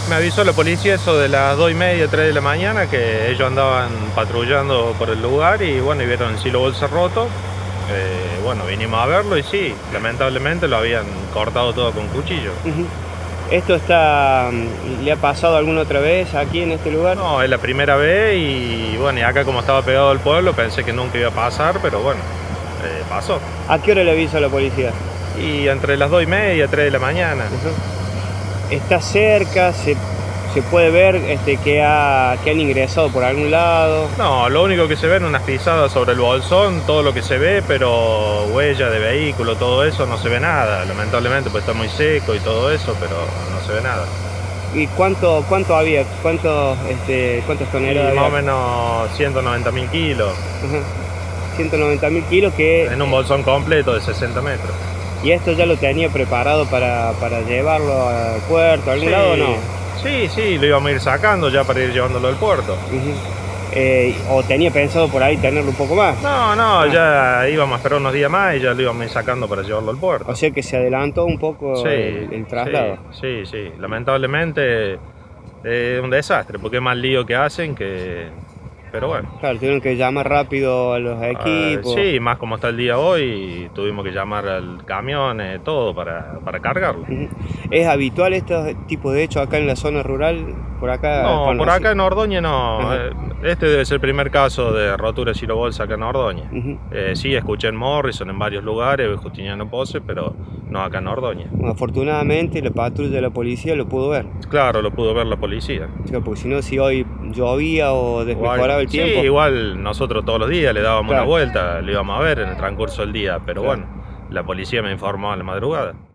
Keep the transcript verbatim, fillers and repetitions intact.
Me avisó la policía eso de las dos y media, tres de la mañana, que ellos andaban patrullando por el lugar y bueno, y vieron el silo bolsa roto. Eh, bueno, vinimos a verlo y sí, lamentablemente lo habían cortado todo con cuchillo. Uh-huh. ¿Esto está, le ha pasado alguna otra vez aquí en este lugar? No, es la primera vez y bueno, y acá como estaba pegado al pueblo pensé que nunca iba a pasar, pero bueno, eh, pasó. ¿A qué hora le avisó a la policía? Y entre las dos y media, tres de la mañana. Uh-huh. ¿Está cerca? ¿Se, se puede ver este, que, ha, que han ingresado por algún lado? No, lo único que se ven unas pisadas sobre el bolsón, todo lo que se ve, pero huella de vehículo, todo eso no se ve nada, lamentablemente, pues está muy seco y todo eso, pero no se ve nada. ¿Y cuánto, cuánto había? ¿Cuánto, este, ¿Cuántas toneladas había? Más o menos ciento noventa mil kilos. Uh-huh. ciento noventa mil kilos que... En un bolsón completo de sesenta metros. ¿Y esto ya lo tenía preparado para, para llevarlo al puerto, a algún sí, lado o no? Sí, sí, lo íbamos a ir sacando ya para ir llevándolo al puerto. Uh-huh. eh, ¿O tenía pensado por ahí tenerlo un poco más? No, no, ah. ya íbamos a esperar unos días más y ya lo íbamos a ir sacando para llevarlo al puerto. O sea que se adelantó un poco sí, el, el traslado. Sí, sí, sí. Lamentablemente es eh, un desastre, porque es más lío que hacen que... Pero bueno. Claro, tuvieron que llamar rápido a los equipos. Uh, sí, más como está el día hoy, tuvimos que llamar al camión, eh, todo para, para cargarlo. Uh-huh. ¿Es habitual este tipo de hechos acá en la zona rural? Por acá. No, por acá en Ordóñez no. Uh-huh. Este debe ser el primer caso de rotura de silobolsa acá en Ordóñez. Uh-huh. eh, sí, escuché en Morrison, en varios lugares, Justiniano Pose, pero no acá en Ordóñez. Bueno, afortunadamente la patrulla de la policía lo pudo ver. Claro, lo pudo ver la policía. Sí, porque si no, si hoy llovía o desmejoraba el tiempo. Sí, igual nosotros todos los días le dábamos claro. una vuelta, lo íbamos a ver en el transcurso del día, pero claro. bueno, la policía me informó a la madrugada.